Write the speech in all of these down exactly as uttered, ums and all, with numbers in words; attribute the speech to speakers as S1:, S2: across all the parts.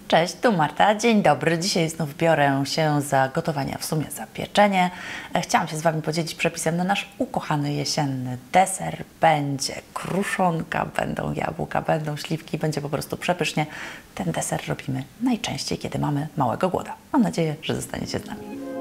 S1: Cześć, tu Marta. Dzień dobry. Dzisiaj znów biorę się za gotowanie, a w sumie za pieczenie. Chciałam się z Wami podzielić przepisem na nasz ukochany jesienny deser. Będzie kruszonka, będą jabłka, będą śliwki, będzie po prostu przepysznie. Ten deser robimy najczęściej, kiedy mamy małego głoda. Mam nadzieję, że zostaniecie z nami.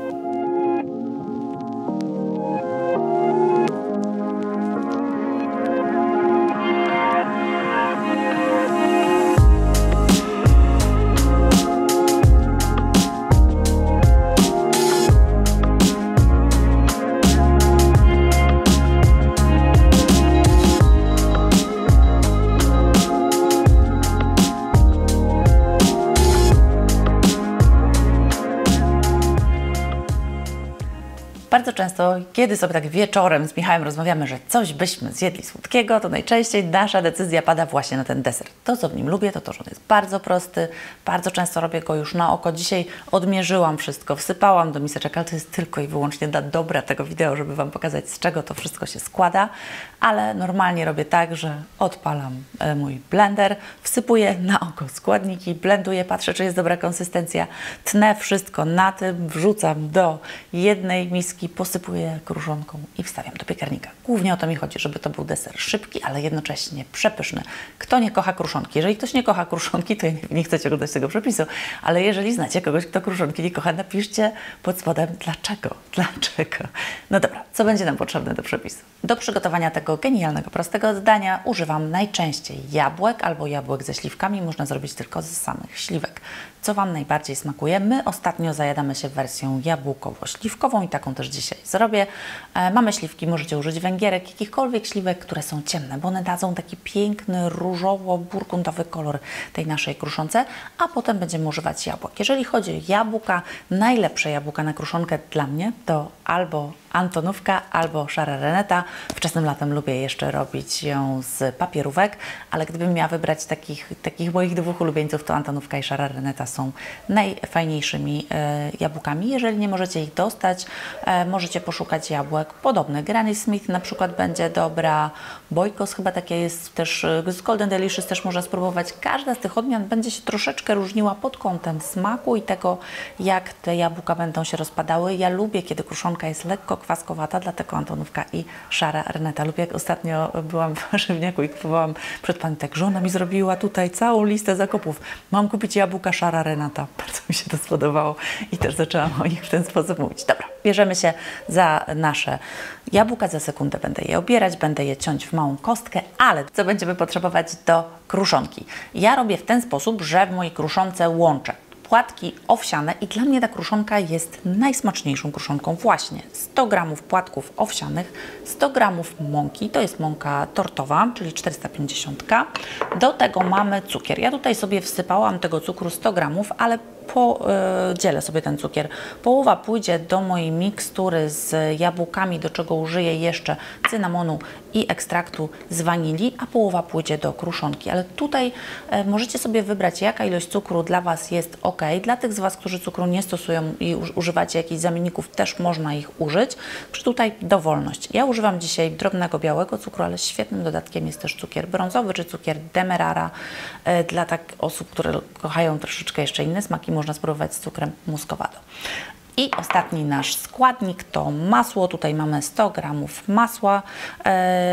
S1: Bardzo często, kiedy sobie tak wieczorem z Michałem rozmawiamy, że coś byśmy zjedli słodkiego, to najczęściej nasza decyzja pada właśnie na ten deser. To, co w nim lubię, to to, że on jest bardzo prosty, bardzo często robię go już na oko. Dzisiaj odmierzyłam wszystko, wsypałam do miseczek, ale to jest tylko i wyłącznie dla dobra tego wideo, żeby Wam pokazać, z czego to wszystko się składa. Ale normalnie robię tak, że odpalam mój blender, wsypuję na oko składniki, blenduję, patrzę, czy jest dobra konsystencja, tnę wszystko na tym, wrzucam do jednej miski, posypuję kruszonką i wstawiam do piekarnika. Głównie o to mi chodzi, żeby to był deser szybki, ale jednocześnie przepyszny. Kto nie kocha kruszonki? Jeżeli ktoś nie kocha kruszonki, to ja nie, nie chcecie oglądać tego przepisu, ale jeżeli znacie kogoś, kto kruszonki nie kocha, napiszcie pod spodem dlaczego. Dlaczego? No dobra, co będzie nam potrzebne do przepisu? Do przygotowania tego genialnego, prostego dania używam najczęściej jabłek albo jabłek ze śliwkami. Można zrobić tylko z samych śliwek. Co Wam najbardziej smakuje? My ostatnio zajadamy się wersją jabłkowo-śliwkową i taką też dzisiaj zrobię. E, mamy śliwki, możecie użyć węgierek, jakichkolwiek śliwek, które są ciemne, bo one dadzą taki piękny, różowo-burgundowy kolor tej naszej kruszonce, a potem będziemy używać jabłek. Jeżeli chodzi o jabłka, najlepsze jabłka na kruszonkę dla mnie to albo Antonówka albo szara reneta. Wczesnym latem lubię jeszcze robić ją z papierówek, ale gdybym miała wybrać takich, takich moich dwóch ulubieńców, to Antonówka i szara reneta są najfajniejszymi e, jabłkami. Jeżeli nie możecie ich dostać, e, możecie poszukać jabłek podobnych. Granny Smith na przykład będzie dobra, Boykos chyba takie jest też, z Golden Delicious też można spróbować. Każda z tych odmian będzie się troszeczkę różniła pod kątem smaku i tego, jak te jabłka będą się rozpadały. Ja lubię, kiedy kruszonka jest lekko kwaskowata, dlatego Antonówka i szara reneta. Lub jak ostatnio byłam w warzywniaku i kupowałam przed Pani, tak żona mi zrobiła tutaj całą listę zakupów. Mam kupić jabłka szara reneta. Bardzo mi się to spodobało i też zaczęłam o nich w ten sposób mówić. Dobra, bierzemy się za nasze jabłka. Za sekundę będę je obierać, będę je ciąć w małą kostkę, ale co będziemy potrzebować do kruszonki? Ja robię w ten sposób, że w mojej kruszonce łączę płatki owsiane i dla mnie ta kruszonka jest najsmaczniejszą kruszonką właśnie. sto gramów płatków owsianych, sto gramów mąki, to jest mąka tortowa, czyli czterysta pięćdziesiąt gramów. Do tego mamy cukier. Ja tutaj sobie wsypałam tego cukru sto gramów, ale podzielę sobie ten cukier. Połowa pójdzie do mojej mikstury z jabłkami, do czego użyję jeszcze cynamonu i ekstraktu z wanilii, a połowa pójdzie do kruszonki. Ale tutaj e, możecie sobie wybrać, jaka ilość cukru dla Was jest ok. Dla tych z Was, którzy cukru nie stosują i używacie jakichś zamienników, też można ich użyć. Czy tutaj dowolność. Ja używam dzisiaj drobnego białego cukru, ale świetnym dodatkiem jest też cukier brązowy, czy cukier demerara. E, dla tak osób, które kochają troszeczkę jeszcze inne smaki, można spróbować z cukrem muscovado. I ostatni nasz składnik to masło. Tutaj mamy sto gramów masła yy,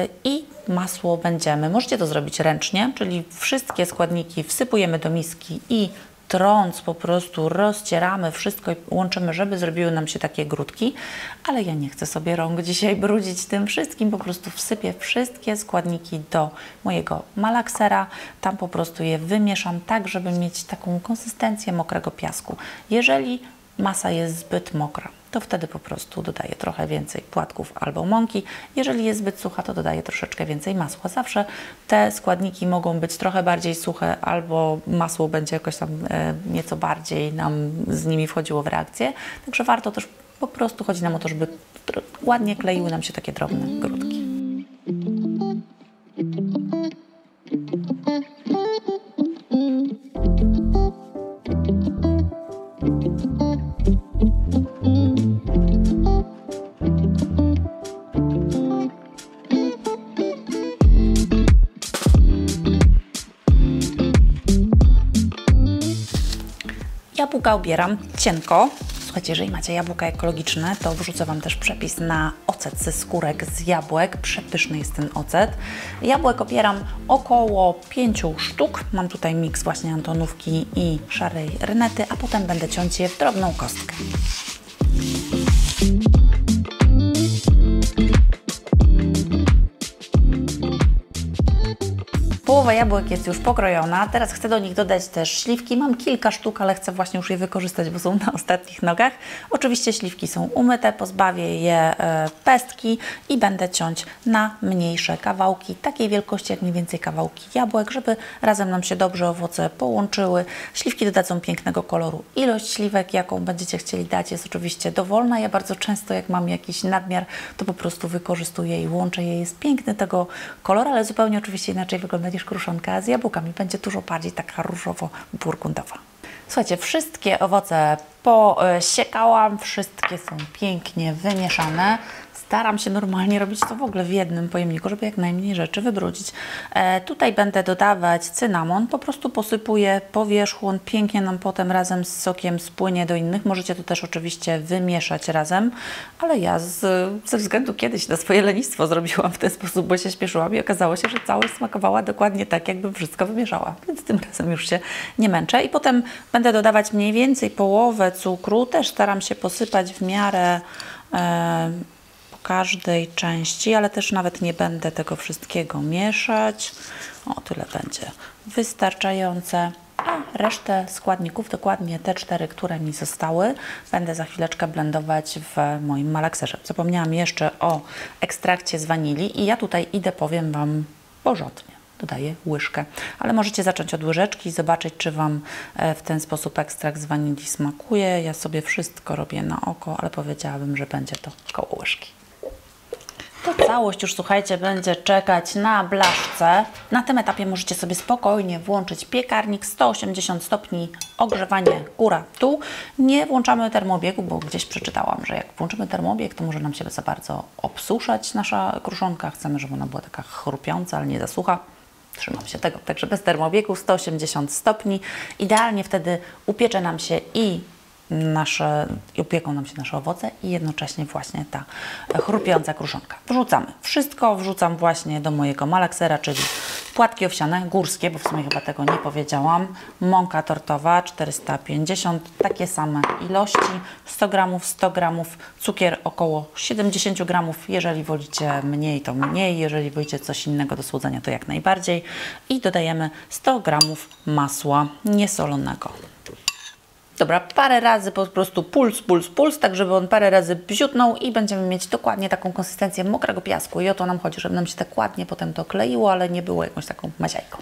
S1: i masło będziemy, możecie to zrobić ręcznie, czyli wszystkie składniki wsypujemy do miski i trąc po prostu rozcieramy wszystko i łączymy, żeby zrobiły nam się takie grudki, ale ja nie chcę sobie rąk dzisiaj brudzić tym wszystkim, po prostu wsypię wszystkie składniki do mojego malaksera, tam po prostu je wymieszam tak, żeby mieć taką konsystencję mokrego piasku. Jeżeli masa jest zbyt mokra, to wtedy po prostu dodaję trochę więcej płatków albo mąki. Jeżeli jest zbyt sucha, to dodaję troszeczkę więcej masła. Zawsze te składniki mogą być trochę bardziej suche, albo masło będzie jakoś tam e, nieco bardziej nam z nimi wchodziło w reakcję. Także warto też, po prostu chodzi nam o to, żeby ładnie kleiły nam się takie drobne grudki. Jabłka obieram cienko. Słuchajcie, jeżeli macie jabłka ekologiczne, to wrzucę Wam też przepis na ocet ze skórek z jabłek. Przepyszny jest ten ocet. Jabłek obieram około pięciu sztuk. Mam tutaj miks właśnie Antonówki i szarej rynety, a potem będę ciąć je w drobną kostkę. Połowa jabłek jest już pokrojona, teraz chcę do nich dodać też śliwki. Mam kilka sztuk, ale chcę właśnie już je wykorzystać, bo są na ostatnich nogach. Oczywiście śliwki są umyte, pozbawię je e, pestki i będę ciąć na mniejsze kawałki, takiej wielkości jak mniej więcej kawałki jabłek, żeby razem nam się dobrze owoce połączyły. Śliwki dodadzą pięknego koloru. Ilość śliwek, jaką będziecie chcieli dać, jest oczywiście dowolna. Ja bardzo często, jak mam jakiś nadmiar, to po prostu wykorzystuję i łączę je. Jest piękny tego kolor, ale zupełnie oczywiście inaczej wygląda niż kruszonka z jabłkami. Będzie dużo bardziej taka różowo-burgundowa. Słuchajcie, wszystkie owoce posiekałam, wszystkie są pięknie wymieszane. Staram się normalnie robić to w ogóle w jednym pojemniku, żeby jak najmniej rzeczy wybrudzić. E, tutaj będę dodawać cynamon, po prostu posypuję po wierzchu, on pięknie nam potem razem z sokiem spłynie do innych. Możecie to też oczywiście wymieszać razem, ale ja z, ze względu kiedyś na swoje lenistwo zrobiłam w ten sposób, bo się śpieszyłam i okazało się, że całość smakowała dokładnie tak, jakbym wszystko wymieszała, więc tym razem już się nie męczę. I potem będę dodawać mniej więcej połowę cukru, też staram się posypać w miarę e, każdej części, ale też nawet nie będę tego wszystkiego mieszać. O, tyle będzie wystarczające. A resztę składników, dokładnie te cztery, które mi zostały, będę za chwileczkę blendować w moim malakserze. Zapomniałam jeszcze o ekstrakcie z wanilii i ja tutaj idę, powiem Wam, porządnie. Dodaję łyżkę, ale możecie zacząć od łyżeczki i zobaczyć, czy Wam w ten sposób ekstrakt z wanilii smakuje. Ja sobie wszystko robię na oko, ale powiedziałabym, że będzie to koło łyżki. To całość już, słuchajcie, będzie czekać na blaszce. Na tym etapie możecie sobie spokojnie włączyć piekarnik, sto osiemdziesiąt stopni, ogrzewanie góra-dół. Nie włączamy termobiegu, bo gdzieś przeczytałam, że jak włączymy termobieg, to może nam się za bardzo obsuszać nasza kruszonka. Chcemy, żeby ona była taka chrupiąca, ale nie za sucha. Trzymam się tego, także bez termobiegu, sto osiemdziesiąt stopni. Idealnie wtedy upiecze nam się i nasze, upieką nam się nasze owoce i jednocześnie właśnie ta chrupiąca kruszonka. Wrzucamy wszystko, wrzucam właśnie do mojego malaksera, czyli płatki owsiane, górskie, bo w sumie chyba tego nie powiedziałam, mąka tortowa czterysta pięćdziesiąt, takie same ilości, sto gramów, sto gramów, cukier około siedemdziesiąt gramów, jeżeli wolicie mniej, to mniej, jeżeli wolicie coś innego do słodzenia, to jak najbardziej i dodajemy sto gramów masła niesolonego. Dobra, parę razy po prostu puls, puls, puls, tak żeby on parę razy bziutnął i będziemy mieć dokładnie taką konsystencję mokrego piasku. I o to nam chodzi, żeby nam się tak ładnie potem to kleiło, ale nie było jakąś taką maziajką.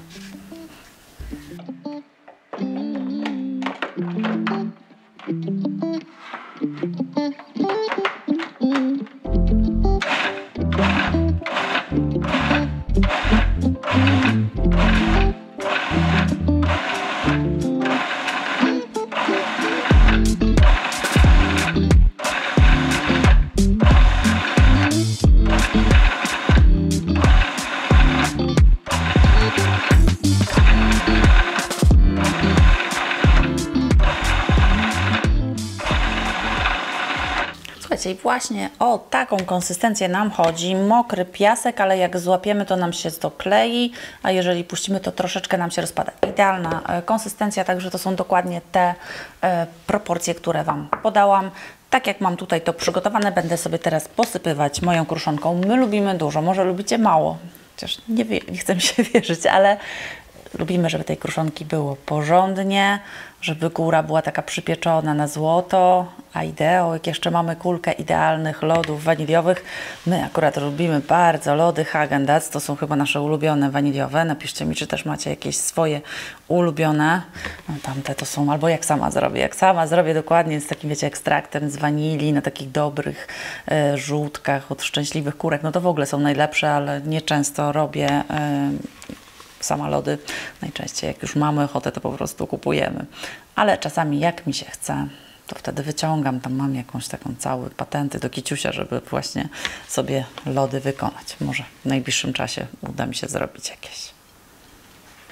S1: I właśnie o taką konsystencję nam chodzi. Mokry piasek, ale jak złapiemy, to nam się to klei, a jeżeli puścimy, to troszeczkę nam się rozpada. Idealna konsystencja, także to są dokładnie te e, proporcje, które Wam podałam. Tak jak mam tutaj to przygotowane, będę sobie teraz posypywać moją kruszonką. My lubimy dużo, może lubicie mało, chociaż nie, wie, nie chcę mi się wierzyć, ale lubimy, żeby tej kruszonki było porządnie, żeby góra była taka przypieczona na złoto, a ideą, jak jeszcze mamy kulkę idealnych lodów waniliowych, my akurat lubimy bardzo lody Häagen-Dazs, to są chyba nasze ulubione waniliowe. Napiszcie mi, czy też macie jakieś swoje ulubione. No, tamte to są, albo jak sama zrobię, jak sama zrobię dokładnie z takim, wiecie, ekstraktem z wanilii, na takich dobrych e, żółtkach od szczęśliwych kurek, no to w ogóle są najlepsze, ale nieczęsto robię e, sama lody. Najczęściej jak już mamy ochotę, to po prostu kupujemy. Ale czasami jak mi się chce, to wtedy wyciągam, tam mam jakąś taką całą patenty do kiciusia, żeby właśnie sobie lody wykonać. Może w najbliższym czasie uda mi się zrobić jakieś.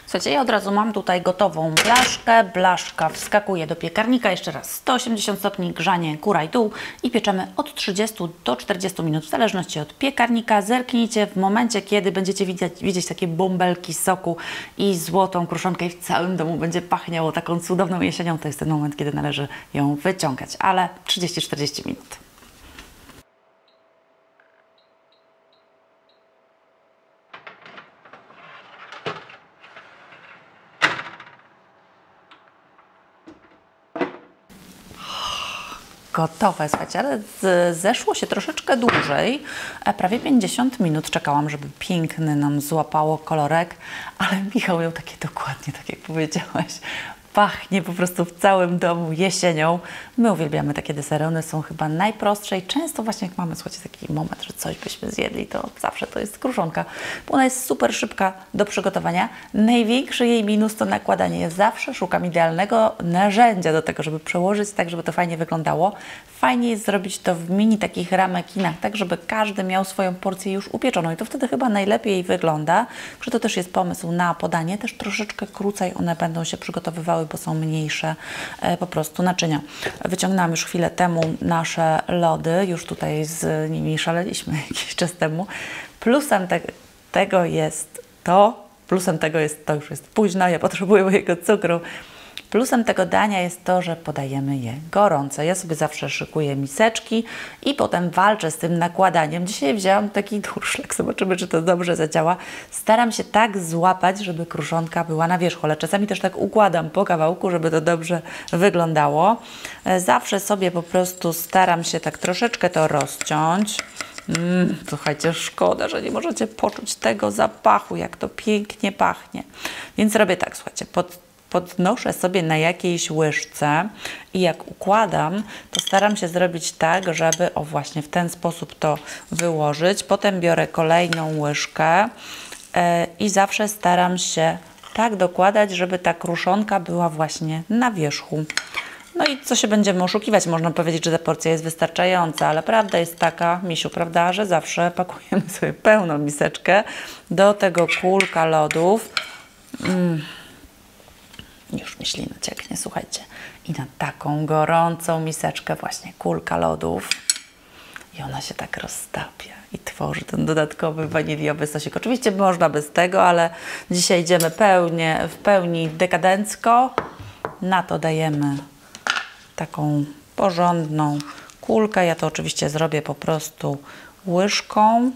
S1: Słuchajcie, ja od razu mam tutaj gotową blaszkę. Blaszka wskakuje do piekarnika. Jeszcze raz sto osiemdziesiąt stopni, grzanie góra i dół i pieczemy od trzydziestu do czterdziestu minut, w zależności od piekarnika. Zerknijcie w momencie, kiedy będziecie widzieć, widzieć takie bąbelki soku i złotą kruszonkę i w całym domu będzie pachniało taką cudowną jesienią. To jest ten moment, kiedy należy ją wyciągać, ale trzydzieści do czterdziestu minut. Gotowe, słuchajcie, ale z, zeszło się troszeczkę dłużej, prawie pięćdziesiąt minut czekałam, żeby piękny nam złapało kolorek, ale Michał miał takie dokładnie, tak jak powiedziałaś, pachnie po prostu w całym domu jesienią. My uwielbiamy takie desery, one są chyba najprostsze i często właśnie jak mamy, słuchajcie, taki moment, że coś byśmy zjedli, to zawsze to jest kruszonka, bo ona jest super szybka do przygotowania. Największy jej minus to nakładanie. Ja zawsze szukam idealnego narzędzia do tego, żeby przełożyć tak, żeby to fajnie wyglądało. Fajnie jest zrobić to w mini takich ramekinach, tak żeby każdy miał swoją porcję już upieczoną i to wtedy chyba najlepiej wygląda. Że to też jest pomysł na podanie, też troszeczkę krócej one będą się przygotowywały, bo są mniejsze e, po prostu naczynia. Wyciągnęłam już chwilę temu nasze lody, już tutaj z nimi szaleliśmy jakiś czas temu. Plusem te tego jest to, plusem tego jest to, już jest późno, ja potrzebuję mojego cukru. Plusem tego dania jest to, że podajemy je gorące. Ja sobie zawsze szykuję miseczki i potem walczę z tym nakładaniem. Dzisiaj wzięłam taki durszlak, zobaczymy, czy to dobrze zadziała. Staram się tak złapać, żeby kruszonka była na wierzchu, ale czasami też tak układam po kawałku, żeby to dobrze wyglądało. Zawsze sobie po prostu staram się tak troszeczkę to rozciąć. Mm, słuchajcie, szkoda, że nie możecie poczuć tego zapachu, jak to pięknie pachnie. Więc robię tak, słuchajcie, pod podnoszę sobie na jakiejś łyżce i jak układam, to staram się zrobić tak, żeby o właśnie w ten sposób to wyłożyć. Potem biorę kolejną łyżkę yy, i zawsze staram się tak dokładać, żeby ta kruszonka była właśnie na wierzchu. No i co się będziemy oszukiwać? Można powiedzieć, że ta porcja jest wystarczająca, ale prawda jest taka, Misiu, prawda, że zawsze pakujemy sobie pełną miseczkę do tego kulka lodów. Mm. Już mi ślina cieknie, słuchajcie. I na taką gorącą miseczkę właśnie kulka lodów. I ona się tak roztapia i tworzy ten dodatkowy waniliowy sosik. Oczywiście można bez tego, ale dzisiaj idziemy pełnie, w pełni dekadencko. Na to dajemy taką porządną kulkę. Ja to oczywiście zrobię po prostu łyżką.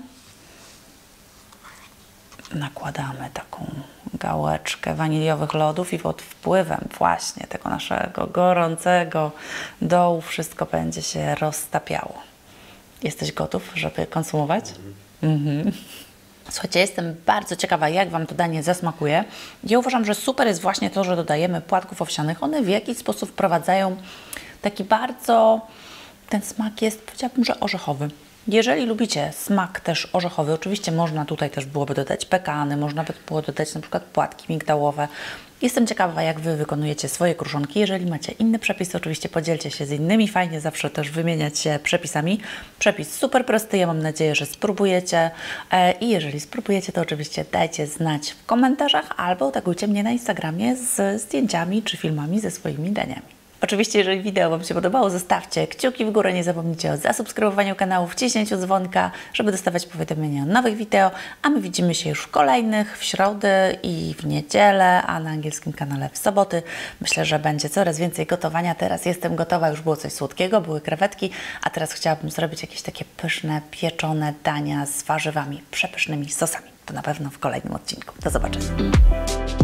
S1: Nakładamy taką gałeczkę waniliowych lodów i pod wpływem właśnie tego naszego gorącego dołu wszystko będzie się roztapiało. Jesteś gotów, żeby konsumować? Mhm. Słuchajcie, jestem bardzo ciekawa, jak Wam to danie zasmakuje. Ja uważam, że super jest właśnie to, że dodajemy płatków owsianych. One w jakiś sposób wprowadzają taki bardzo, ten smak jest, powiedziałabym, że orzechowy. Jeżeli lubicie smak też orzechowy, oczywiście można tutaj też byłoby dodać pekany, można by było dodać na przykład płatki migdałowe. Jestem ciekawa, jak Wy wykonujecie swoje kruszonki. Jeżeli macie inny przepis, to oczywiście podzielcie się z innymi. Fajnie zawsze też wymieniać się przepisami. Przepis super prosty, ja mam nadzieję, że spróbujecie. I jeżeli spróbujecie, to oczywiście dajcie znać w komentarzach albo tagujcie mnie na Instagramie z zdjęciami czy filmami ze swoimi daniami. Oczywiście, jeżeli wideo Wam się podobało, zostawcie kciuki w górę, nie zapomnijcie o zasubskrybowaniu kanału, wciśnięciu dzwonka, żeby dostawać powiadomienia o nowych wideo, a my widzimy się już w kolejnych, w środę i w niedzielę, a na angielskim kanale w soboty. Myślę, że będzie coraz więcej gotowania. Teraz jestem gotowa, już było coś słodkiego, były krewetki, a teraz chciałabym zrobić jakieś takie pyszne, pieczone dania z warzywami, przepysznymi sosami. To na pewno w kolejnym odcinku. Do zobaczenia.